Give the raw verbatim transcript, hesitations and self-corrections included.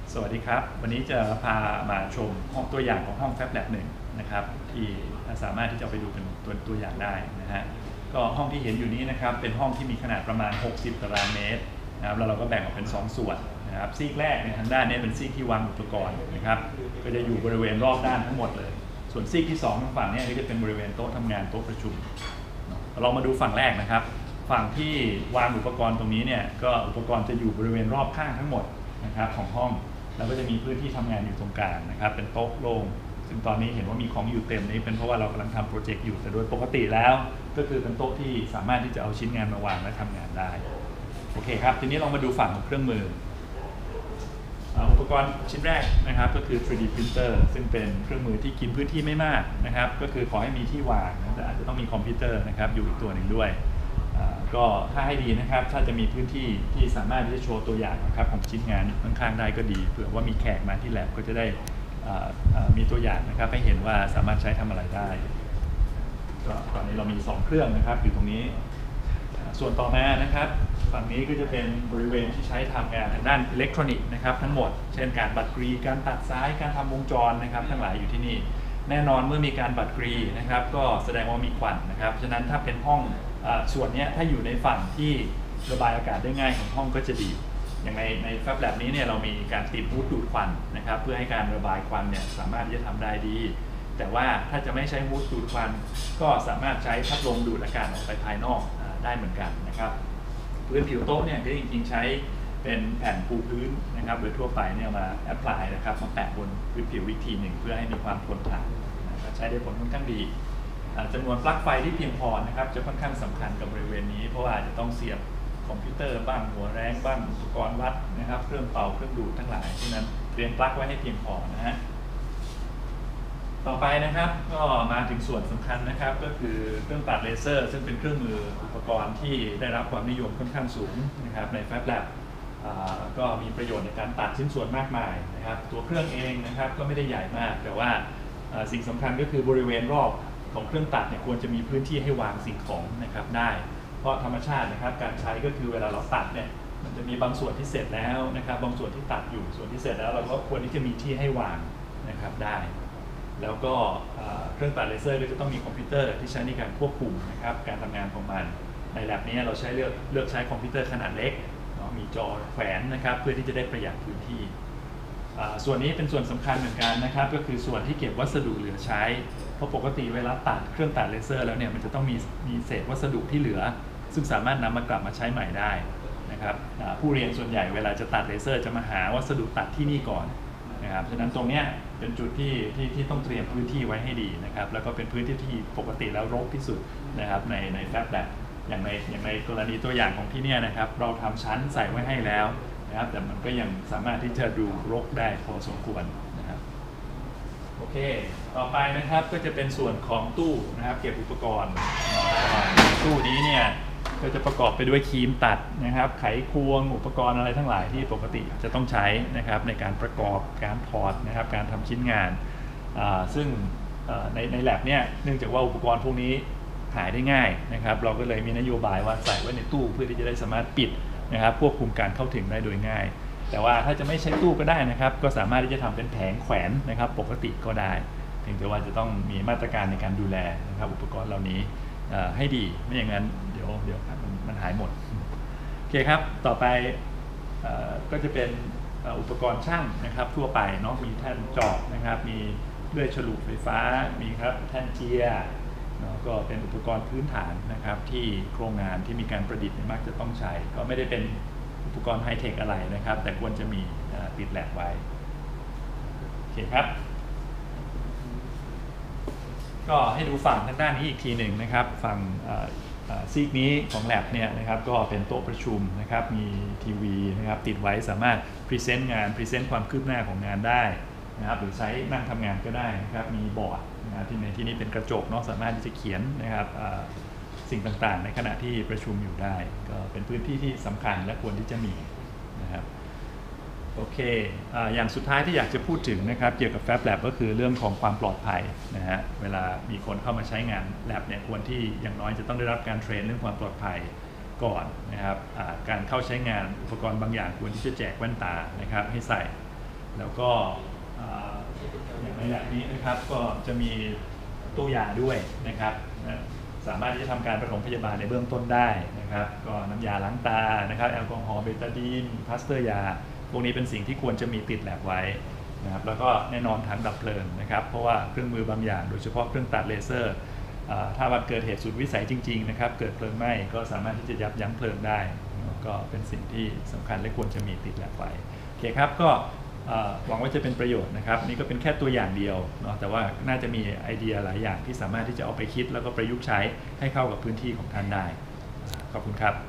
สวัสดีครับวันนี้จะพามาชมห้องตัวอย่างของห้อง Fab Lab หนึ่งนะครับที่สามารถที่จะไปดูเป็นตัวตัวอย่างได้นะฮะก็ห้องที่เห็นอยู่นี้นะครับเป็นห้องที่มีขนาดประมาณหกสิบตารางเมตรนะครับแล้วเราก็แบ่งออกเป็นสองส่วนนะครับซีกแรกในทางด้านนี้เป็นซีกที่วางอุปกรณ์นะครับก็จะอยู่บริเวณรอบด้านทั้งหมดเลยส่วนซีกที่สองทางฝั่งนี้ก็จะเป็นบริเวณโต๊ะทำงานโต๊ะประชุมเรามาดูฝั่งแรกนะครับฝั่งที่วางอุปกรณ์ตรงนี้เนี่ยก็อุปกรณ์จะอยู่บริเวณรอบข้างทั้งหมดนะครับของห้องแล้วก็จะมีพื้นที่ทำงานอยู่ตรงกลางนะครับเป็นโต๊ะโล่งซึ่งตอนนี้เห็นว่ามีของอยู่เต็มนี้เป็นเพราะว่าเรากำลังทำโปรเจกต์อยู่แต่โดยปกติแล้วก็คือเป็นโต๊ะที่สามารถที่จะเอาชิ้นงานมาวางและทำงานได้โอเคครับทีนี้เรามาดูฝั่งของเครื่องมืออุปกรณ์ชิ้นแรกนะครับก็คือ ทรี ดี printer ซึ่งเป็นเครื่องมือที่กินพื้นที่ไม่มากนะครับก็คือขอให้มีที่วางแต่อาจจะต้องมีคอมพิวเตอร์นะครับอยู่อีกตัวหนึ่งด้วยก็ถ้าให้ดีนะครับถ้าจะมีพื้นที่ที่สามารถที่จะโชว์ตัวอย่างนะครับของชิ้นงานข้างๆได้ก็ดีเผื่อว่ามีแขกมาที่แลบก็จะได้มีตัวอย่างนะครับให้เห็นว่าสามารถใช้ทำอะไรได้ก็ตอนนี้เรามีสองเครื่องนะครับอยู่ตรงนี้ส่วนต่อมานะครับฝั่งนี้ก็จะเป็นบริเวณที่ใช้ทำงานทางด้านอิเล็กทรอนิกส์นะครับทั้งหมดเช่นการบัดกรีการตัดสายการทำวงจรนะครับทั้งหลายอยู่ที่นี่แน่นอนเมื่อมีการบัดกรีนะครับก็แสดงว่ามีควันนะครับฉะนั้นถ้าเป็นห้องส่วนนี้ถ้าอยู่ในฝั่งที่ระบายอากาศได้ง่ายของห้องก็จะดีอย่างในใน Fab Lab นี้เนี่ยเรามีการติดฮูดดูดควันนะครับเพื่อให้การระบายควันเนี่ยสามารถที่จะทำได้ดีแต่ว่าถ้าจะไม่ใช้ฮูดดูดควันก็สามารถใช้พัดลมดูดอากาศออกไปภายนอกได้เหมือนกันนะครับพื้นผิวโต๊ะเนี่ยก็จริงๆใช้เป็นแผ่นปูพื้นนะครับโดยทั่วไปเนี่ยมาแอพพลายนะครับมาแปะบนพื้นผิวอีกทีหนึ่งเพื่อให้มีความทนทานนะครับใช้ได้ผลค่อนข้างดีจำนวนปลั๊กไฟที่เพียงพอนะครับจะค่อนข้างสำคัญกับบริเวณนี้เพราะว่าจะต้องเสียบคอมพิวเตอร์บ้างหัวแรงบ้างอุปกรณ์วัดนะครับเครื่องเป่าเครื่องดูดทั้งหลายฉะนั้นเตรียมปลั๊กไว้ให้เพียงพอนะฮะต่อไปนะครับก็มาถึงส่วนสำคัญนะครับก็คือเครื่องตัดเลเซอร์ซึ่งเป็นเครื่องมืออุปกรณ์ที่ได้รับความนิยมค่อนข้างสูงนะครับใน Fab Lab ก็มีประโยชน์ในการตัดชิ้นส่วนมากมายนะครับตัวเครื่องเองนะครับก็ไม่ได้ใหญ่มากแต่ว่าสิ่งสำคัญก็คือบริเวณรอบของเครื่องตัดเนี่ยควรจะมีพื้นที่ให้วางสิ่งของนะครับได้เพราะธรรมชาตินะครับการใช้ก็คือเวลาเราตัดเนี่ยมันจะมีบางส่วนที่เสร็จแล้วนะครับบางส่วนที่ตัดอยู่ส่วนที่เสร็จแล้วเราก็ควรที่จะมีที่ให้วางนะครับได้แล้วก็เครื่องตัดเลเซอร์ก็จะต้องมีคอมพิวเตอร์ที่ใช้ในการควบคุมนะครับการทำงานของมันในแลบนี้เราใช้เลือกเลือกใช้คอมพิวเตอร์ขนาดเล็กเนาะมีจอแขวนนะครับเพื่อที่จะได้ประหยัดพื้นที่ส่วนนี้เป็นส่วนสำคัญเหมือนกันนะครับก็คือส่วนที่เก็บวัสดุเหลือใช้เพราะปกติเวลาตัดเครื่องตัดเลเซอร์แล้วเนี่ยมันจะต้องมีมีเศษวัสดุที่เหลือซึ่งสามารถนำมากลับมาใช้ใหม่ได้นะครับผู้เรียนส่วนใหญ่เวลาจะตัดเลเซอร์จะมาหาวัสดุตัดที่นี่ก่อนนะครับฉะนั้นตรงนี้เป็นจุดที่ที่ที่ต้องเตรียมพื้นที่ไว้ให้ดีนะครับแล้วก็เป็นพื้นที่ที่ปกติแล้วรกที่สุดนะครับในใน Fab Lab อย่างในอย่างในกรณีตัวอย่างของที่นี่นะครับเราทำชั้นใส่ไว้ให้แล้วนะครับแต่มันก็ยังสามารถที่จะดูรกได้พอสมควรนะครับโอเคต่อไปนะครับก็จะเป็นส่วนของตู้นะครับเก็บอุปกรณ์ตู้นี้เนี่ยก็จะประกอบไปด้วยครีมตัดนะครับไขควงอุปกรณ์อะไรทั้งหลายที่ปกติจะต้องใช้นะครับในการประกอบการถอดนะครับการทำชิ้นงานซึ่งในในแลบเนี่ยเนื่องจากว่าอุปกรณ์พวกนี้ขายได้ง่ายนะครับเราก็เลยมีนโยบายว่าใส่ไว้ในตู้เพื่อที่จะได้สามารถปิดนะครับควบคุมการเข้าถึงได้โดยง่ายแต่ว่าถ้าจะไม่ใช้ตู้ก็ได้นะครับก็สามารถที่จะทำเป็นแผงแขวนนะครับปกติก็ได้เพียงแต่ว่าจะต้องมีมาตรการในการดูแลนะครับอุปกรณ์เหล่านี้ให้ดีไม่อย่างนั้นเดี๋ยวเดี๋ยวมันหายหมดโอเคครับต่อไปก็จะเป็นอุปกรณ์ช่างนะครับทั่วไปเนาะมีแท่นจอบนะครับมีเลื่อยฉลุไฟฟ้ามีครับแท่นเจียก็เป็นอุปกรณ์พื้นฐานนะครับที่โครงงานที่มีการประดิษฐ์มักจะต้องใช้ก็ไม่ได้เป็นอุปกรณ์ไฮเทคอะไรนะครับแต่ควรจะมีติดแลบไว้โอเคครับก็ให้ดูฝั่งทางด้านนี้อีกทีหนึ่งนะครับฝั่งซีกนี้ของแลบเนี่ยนะครับก็เป็นโต๊ะประชุมนะครับมีทีวีนะครับติดไว้สามารถพรีเซนต์งานพรีเซนต์ความคืบหน้าของงานได้นะครับหรือใช้นั่งทำงานก็ได้นะครับมีบอร์ดนะครับที่ในที่นี้เป็นกระจกเนาะสามารถที่จะเขียนนะครับสิ่งต่างๆในขณะที่ประชุมอยู่ได้ก็เป็นพื้นที่ที่สำคัญและควรที่จะมีนะครับโอเค อ, อย่างสุดท้ายที่อยากจะพูดถึงนะครับเกี่ยวกับ Fab Lab ก็คือเรื่องของความปลอดภัยนะฮะเวลามีคนเข้ามาใช้งาน Lab เนี่ยควรที่อย่างน้อยจะต้องได้รับการเทรนเรื่องความปลอดภัยก่อนนะครับการเข้าใช้งานอุปกรณ์บางอย่างควรที่จะแจกแว่นตานะครับให้ใส่แล้วก็อย่างในแบบนี้นะครับก็จะมีตัวอย่างด้วยนะครับสามารถที่จะทำการปฐมพยาบาลในเบื้องต้นได้นะครับก็น้ำยาล้างตานะครับแอลกอฮอล์เบตาดีนพลาสเตอร์ยาพวกนี้เป็นสิ่งที่ควรจะมีติดแลบไว้นะครับแล้วก็แน่นอนถังดับเพลิงนะครับเพราะว่าเครื่องมือบางอย่างโดยเฉพาะเครื่องตัดเลเซอร์ถ้ามันเกิดเหตุสุดวิสัยจริงๆนะครับเกิดเพลิงไหม้ก็สามารถที่จะยับยั้งเพลิงได้ก็เป็นสิ่งที่สำคัญและควรจะมีติดแลบไว้โอเคครับก็หวังว่าจะเป็นประโยชน์นะครับนี่ก็เป็นแค่ตัวอย่างเดียวเนาะแต่ว่าน่าจะมีไอเดียหลายอย่างที่สามารถที่จะเอาไปคิดแล้วก็ประยุกต์ใช้ให้เข้ากับพื้นที่ของท่านได้ขอบคุณครับ